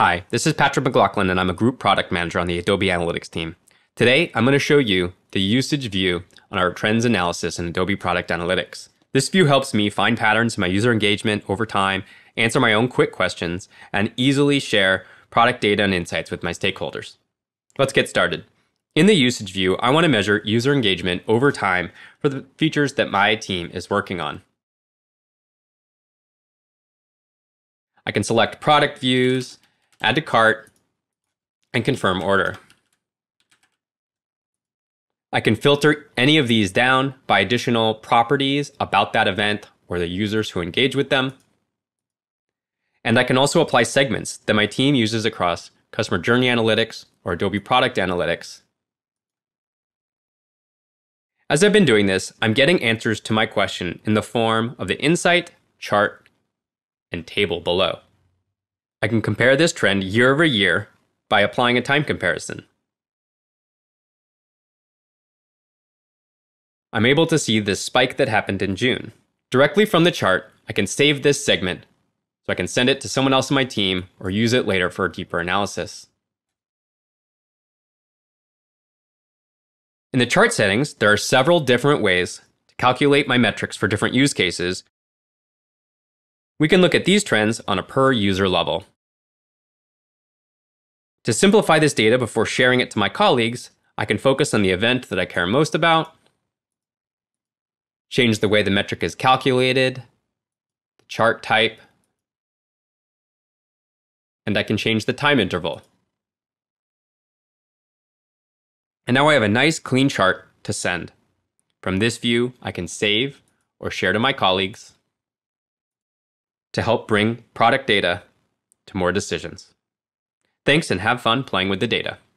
Hi, this is Patrick McLaughlin, and I'm a group product manager on the Adobe Analytics team. Today, I'm going to show you the usage view on our trends analysis in Adobe Product Analytics. This view helps me find patterns in my user engagement over time, answer my own quick questions, and easily share product data and insights with my stakeholders. Let's get started. In the usage view, I want to measure user engagement over time for the features that my team is working on. I can select product views, add to cart, and confirm order. I can filter any of these down by additional properties about that event or the users who engage with them. And I can also apply segments that my team uses across Customer Journey Analytics or Adobe Product Analytics. As I've been doing this, I'm getting answers to my question in the form of the insight, chart, and table below. I can compare this trend year over year by applying a time comparison. I'm able to see this spike that happened in June. Directly from the chart, I can save this segment so I can send it to someone else in my team or use it later for a deeper analysis. In the chart settings, there are several different ways to calculate my metrics for different use cases. We can look at these trends on a per user level. To simplify this data before sharing it to my colleagues, I can focus on the event that I care most about, change the way the metric is calculated, the chart type, and I can change the time interval. And now I have a nice clean chart to send. From this view, I can save or share to my colleagues to help bring product data to more decisions. Thanks, and have fun playing with the data.